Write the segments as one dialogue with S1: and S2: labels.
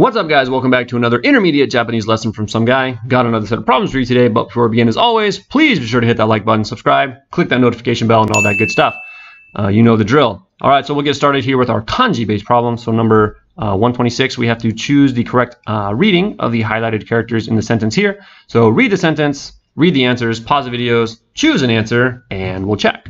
S1: What's up, guys? Welcome back to another intermediate Japanese lesson from some guy. Got another set of problems for you today, but before we begin, as always, please be sure to hit that like button, subscribe, click that notification bell, and all that good stuff. You know the drill. All right, so we'll get started here with our kanji-based problem. So number 126, we have to choose the correct reading of the highlighted characters in the sentence here. So read the sentence, read the answers, pause the videos, choose an answer, and we'll check.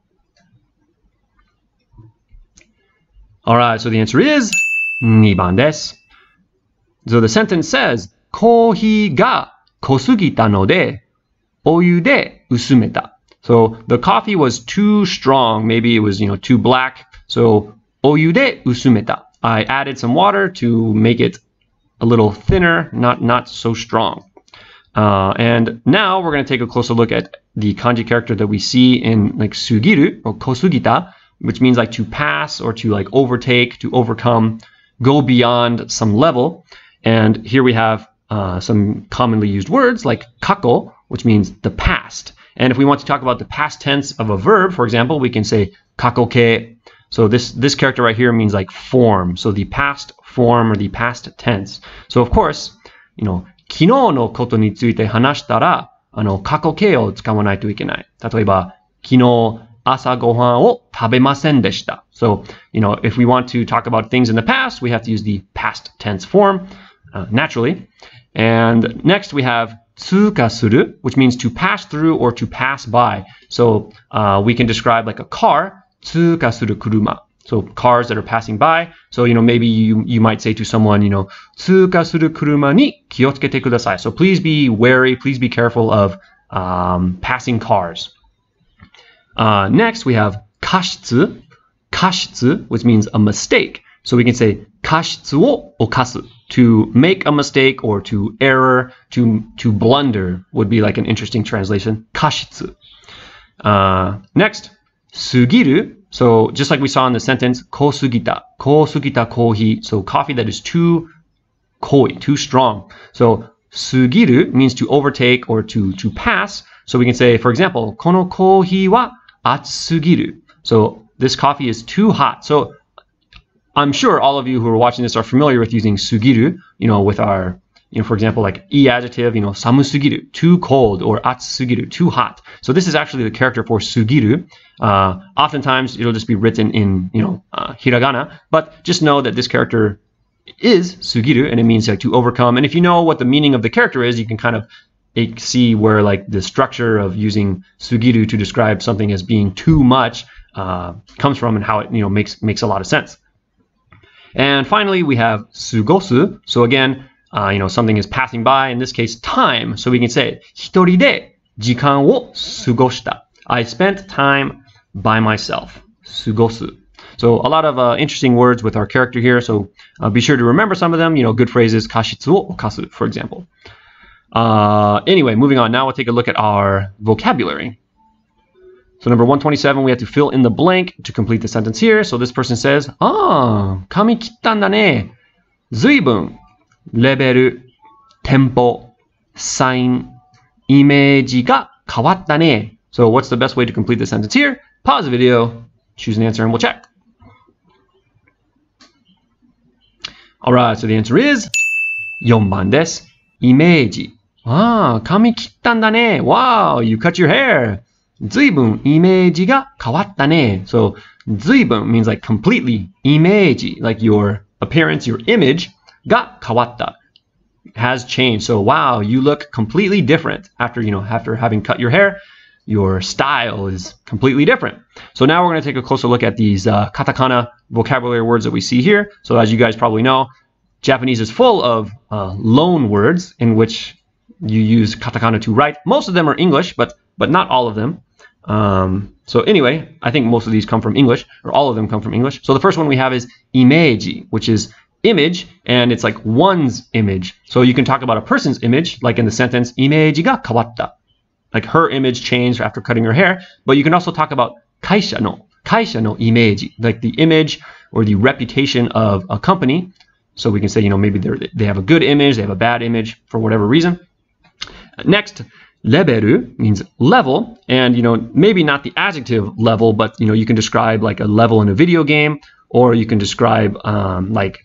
S1: All right, so the answer is 2番です。So the sentence says, コーヒーが濃すぎたので、お湯で薄めた. So the coffee was too strong. Maybe it was, too black. So お湯で薄めた. I added some water to make it a little thinner, not so strong. And now we're going to take a closer look at the kanji character that we see in like sugiru or kosugita, which means like to pass or to like overtake, to overcome, go beyond some level. And here we have some commonly used words like kako, which means the past. And if we want to talk about the past tense of a verb, for example, we can say kakoke. So this character right here means like form. So the past form or the past tense. So of course, 昨日のことについて話したら、過去形を使わないといけない。例えば、昨日朝ごはんを食べませんでした。So, if we want to talk about things in the past, we have to use the past tense form, naturally. And next we have 通過する, which means to pass through or to pass by. So, we can describe like a car, 通過する車. So cars that are passing by. So, maybe you might say to someone, 通過する車に気をつけてください. So please be wary, please be careful of passing cars. Next, we have 過失, 過失, which means a mistake. So we can say 過失を犯す. To make a mistake or to error, to blunder would be like an interesting translation. 過失. Next, 過ぎる. So just like we saw in the sentence, 濃すぎたコーヒー. So coffee that is too koi, too strong. So 過ぎる means to overtake or to pass. So we can say, for example, このコーヒーは熱すぎる. So this coffee is too hot. So I'm sure all of you who are watching this are familiar with using 過ぎる, with our, for example, like e adjective, 寒すぎる, too cold, or 熱すぎる, too hot. So this is actually the character for 過ぎる. Oftentimes it'll just be written in, hiragana, but just know that this character is 過ぎる, and it means like to overcome. And if you know what the meaning of the character is, you can kind of see where like the structure of using 過ぎる to describe something as being too much comes from and how it makes a lot of sense. And finally, we have 過ごす. So again, something is passing by, in this case, time. So we can say, 一人で時間を過ごした. I spent time by myself. 過ごす. So a lot of interesting words with our character here. So be sure to remember some of them. Good phrases, 過失を犯す, for example. Anyway, moving on. Now we'll take a look at our vocabulary. So number 127, we have to fill in the blank to complete the sentence here. So this person says, 髪切ったんだね。随分、レベル、テンポ、サイン、イメージが変わったね。So what's the best way to complete the sentence here? Pause the video, choose an answer, and we'll check. Alright, so the answer is 4番です。イメージ。髪切ったんだね。Wow, you cut your hair. 随分イメージが変わったね. So 随分 means like completely. イメージ, like your appearance, your image, が変わった has changed. So wow, you look completely different after having cut your hair. Your style is completely different. So now we're going to take a closer look at these katakana vocabulary words that we see here. So as you guys probably know, Japanese is full of loan words in which you use katakana to write. Most of them are English, but not all of them. So anyway, I think most of these come from English, or all of them come from English. So the first one we have is imeji, which is image, and it's like one's image. So you can talk about a person's image, like in the sentence, イメージが変わった. Like her image changed after cutting her hair. But you can also talk about 会社のイメージ, like the image or the reputation of a company. So we can say, maybe they have a good image, they have a bad image for whatever reason. Next, レベル means level, and maybe not the adjective level, but you can describe like a level in a video game, or you can describe like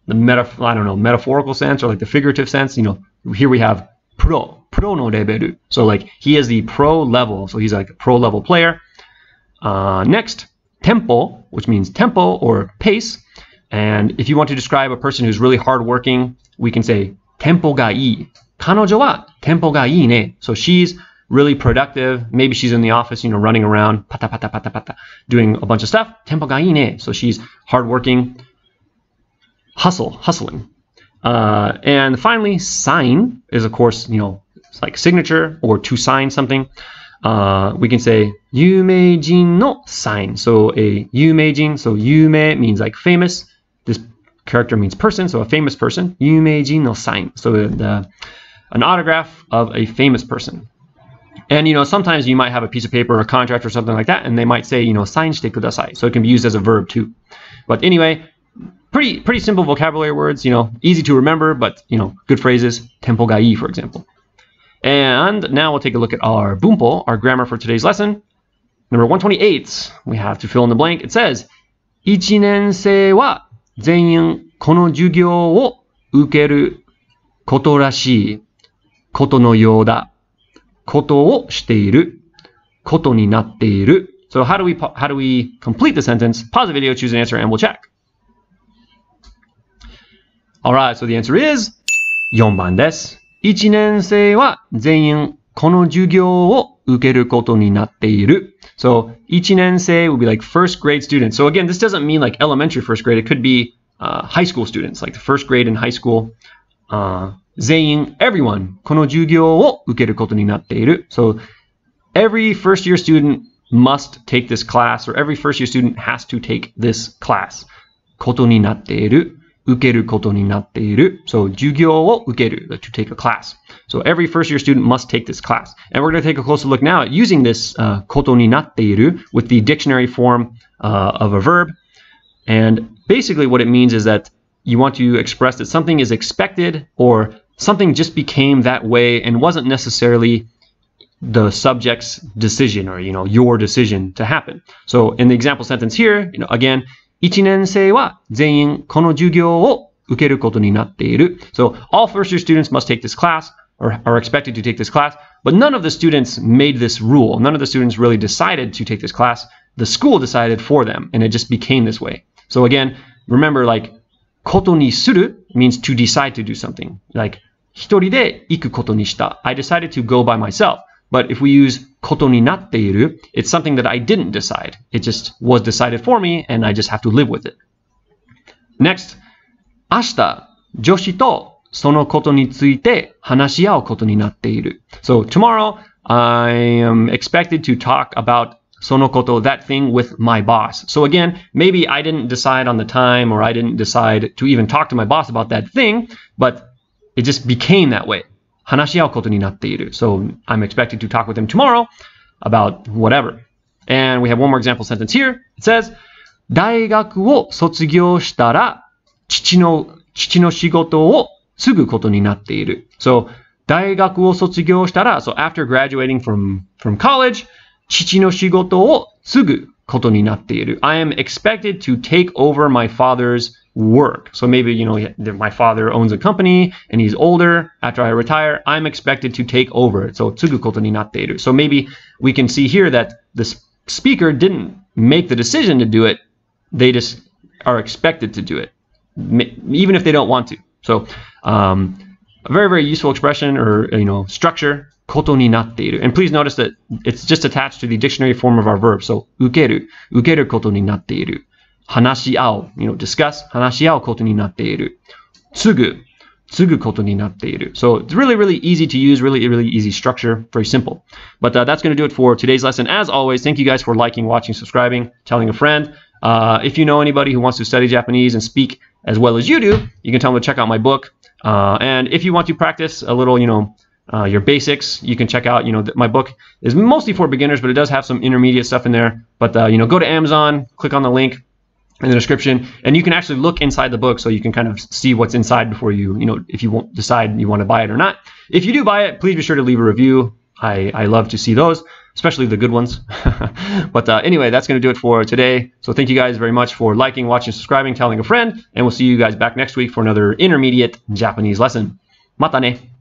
S1: the metaphorical sense or like the figurative sense, here we have pro no level. So like he is the pro level. So he's like a pro level player. Next, tempo, which means tempo or pace. And if you want to describe a person who's really hardworking, we can say tempo ga ii. 彼女は tempo ga ii ne. So she's really productive. Maybe she's in the office, running around, pata pata pata pata, doing a bunch of stuff. Tempo ga ii ne. So she's hardworking, hustling. And finally, sign is, of course, it's like signature or to sign something. We can say 有名人の sign. So a 有名人, so 有名 means like famous. This character means person, so a famous person. 有名人の sign. So an autograph of a famous person. And sometimes you might have a piece of paper or a contract or something like that, and they might say, サインしてください. So it can be used as a verb too. But anyway, pretty simple vocabulary words, easy to remember, but good phrases. Tempo ga ii, for example. And now we'll take a look at our bunpo, our grammar for today's lesson. Number 128, we have to fill in the blank. It says, 1年生は全員この授業を受けることらしいことのようだ。ことをしている。ことになっている。So how do we complete the sentence? Pause the video, choose an answer, and we'll check. Alright, so the answer is 4番です。1年生は全員この授業を受けることになっている。So 1年生 would be like first grade students. So again, this doesn't mean like elementary first grade. It could be high school students, like the first grade in high school. 全員 everyone この授業を受けることになっている。So every first year student must take this class, or every first year student has to take this class. ことになっている。受けることになっている。So 授業を受ける to take a class. So every first year student must take this class. And we're going to take a closer look now at using this ことになっている with the dictionary form of a verb. And basically what it means is that you want to express that something is expected or something just became that way and wasn't necessarily the subject's decision or, your decision to happen. So in the example sentence here, again, 1年生は全員この授業を受けることになっている. So all first year students must take this class or are expected to take this class, but none of the students made this rule. None of the students really decided to take this class. The school decided for them, and it just became this way. So again, remember, like, ことにする means to decide to do something. Like, 一人で行くことにした. I decided to go by myself. But if we use ことになっている, it's something that I didn't decide. It just was decided for me, and I just have to live with it. Next, 明日、女子とそのことについて話し合うことになっている. So tomorrow, I am expected to talk about そのこと, that thing, with my boss. So again, maybe I didn't decide on the time, or I didn't decide to even talk to my boss about that thing, but it just became that way. 話し合うことになっている. So I'm expected to talk with him tomorrow about whatever. And we have one more example sentence here. It says, 大学を卒業したら父の仕事を継ぐことになっている. So 大学を卒業したら, so after graduating from college, 父の仕事を継ぐことになっている. I am expected to take over my father's work. So maybe, my father owns a company and he's older. After I retire, I'm expected to take over. So 継ぐことになっている. So maybe we can see here that the speaker didn't make the decision to do it. They just are expected to do it, even if they don't want to. So a very, very useful expression or, structure. ことになっている. And please notice that it's just attached to the dictionary form of our verb. So 受けることになっている. 話し合う, discuss, 話し合うことになっている. 継ぐことになっている. So it's really, really easy to use, really, really easy structure, very simple. But that's going to do it for today's lesson. As always, thank you guys for liking, watching, subscribing, telling a friend. If you know anybody who wants to study Japanese and speak as well as you do, you can tell them to check out my book. And if you want to practice a little, your basics, you can check out, my book is mostly for beginners, but it does have some intermediate stuff in there. But, go to Amazon, click on the link in the description, and you can actually look inside the book so you can kind of see what's inside before you, if you won't decide you want to buy it or not. If you do buy it, please be sure to leave a review. I love to see those. especially the good ones. But anyway, that's going to do it for today. So thank you guys very much for liking, watching, subscribing, telling a friend, and we'll see you guys back next week for another intermediate Japanese lesson. Mata ne!